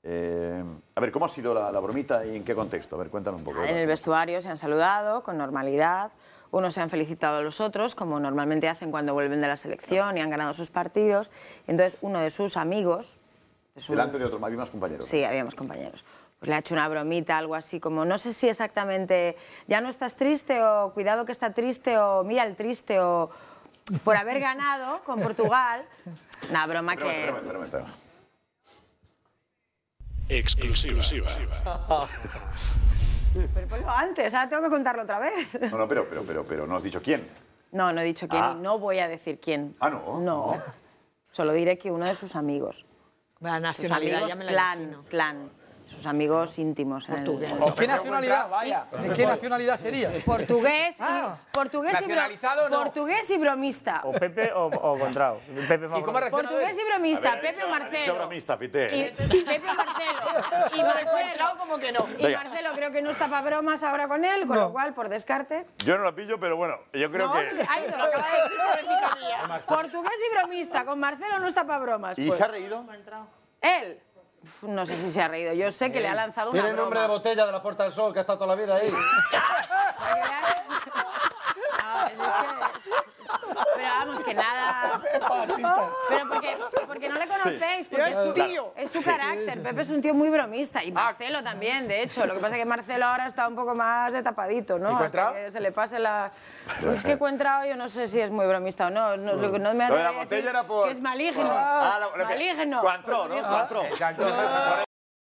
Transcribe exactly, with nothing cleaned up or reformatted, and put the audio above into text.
Eh, a ver, ¿cómo ha sido la, la bromita y en qué contexto? A ver, cuéntanos un poco. En el vestuario se han saludado con normalidad. Unos se han felicitado a los otros, como normalmente hacen cuando vuelven de la selección y han ganado sus partidos. Entonces, uno de sus amigos... De sus... Delante de otros, había más compañeros. Sí, habíamos compañeros. Pues le ha hecho una bromita, algo así como, no sé si exactamente, ya no estás triste, o cuidado que está triste, o mira el triste, o por haber ganado con Portugal. Una broma espera, que... espera, espera, espera. Exclusiva. Pero ponlo antes, ahora tengo que contarlo otra vez. No, no, pero, pero, pero, pero no has dicho quién. No, no he dicho quién Ah. y no voy a decir quién. Ah, ¿no? No, solo diré que uno de sus amigos. La Sus nacionalidad amigos ya me la clan, imagino. clan. Sus amigos íntimos. En el, en el- ¿O qué nacionalidad? ¿De qué nacionalidad sería? Portugués y, Ah. portugués, y bro- ¿Nacionalizado o no? portugués y bromista. O Pepe o, o Contrao. Pepe más ¿Y cómo ha reaccionado Portugués él? y bromista, A ver, ha Pepe dicho- o ha dicho Marcelo. bromista, Y, Fite. y Pepe o Marcelo. Y Marcelo, como que no. y Venga. Marcelo creo que no está para bromas ahora con él, con lo cual, por descarte... Yo no la pillo, pero bueno, yo creo No, que... ha ido, lo acaba de decir por epifanía. Portugués y bromista, con Marcelo no está para bromas. ¿Y pues. se ha reído? Él, uf, no sé si se ha reído, yo sé que le ha lanzado una Tiene el nombre de broma. botella de la Puerta del Sol, que ha estado toda la vida ahí. Para que veas- No, es, es que... Pero vamos, que nada... Pero porque, porque no le conocéis, porque es su tío. Es su carácter. Pepe es un tío muy bromista. Y Marcelo también, de hecho. Lo que pasa es que Marcelo ahora está un poco más de tapadito, ¿no? ¿Y Cuentrao? Hasta que se le pase la... Pues es que Cuentrao yo no sé si es muy bromista o no. No, lo que no me Lo de la atrevería a botella decir era por... que es maligno. Ah, la- lo que- Maligno. Cuantró, ¿no? Cuantró. Exacto.